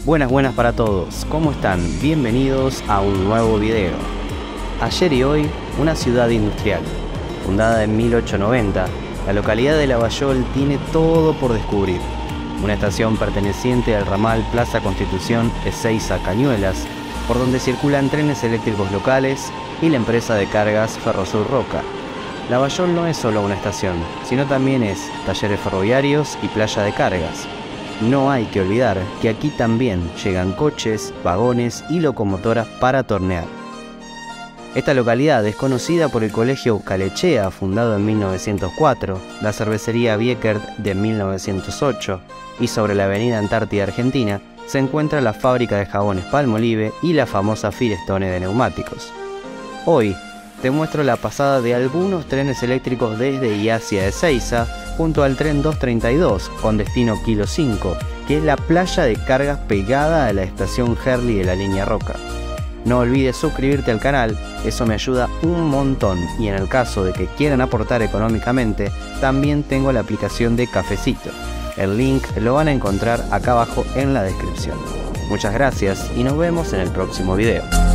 Buenas para todos, ¿cómo están? Bienvenidos a un nuevo video. Ayer y hoy, una ciudad industrial. Fundada en 1890, la localidad de Lavallol tiene todo por descubrir. Una estación perteneciente al ramal Plaza Constitución Ezeiza-Cañuelas, por donde circulan trenes eléctricos locales y la empresa de cargas Ferrosur Roca. Lavallol no es solo una estación, sino también es talleres ferroviarios y playa de cargas. No hay que olvidar que aquí también llegan coches, vagones y locomotoras para tornear. Esta localidad es conocida por el Colegio Calechea, fundado en 1904, la cervecería Biekert de 1908, y sobre la avenida Antártida Argentina se encuentra la fábrica de jabones Palmolive y la famosa Firestone de neumáticos. Hoy te muestro la pasada de algunos trenes eléctricos desde y hacia Ezeiza, junto al tren 232 con destino Kilo 5, que es la playa de cargas pegada a la estación Herli de la línea Roca. No olvides suscribirte al canal, eso me ayuda un montón, y en el caso de que quieran aportar económicamente, también tengo la aplicación de Cafecito. El link lo van a encontrar acá abajo en la descripción. Muchas gracias y nos vemos en el próximo video.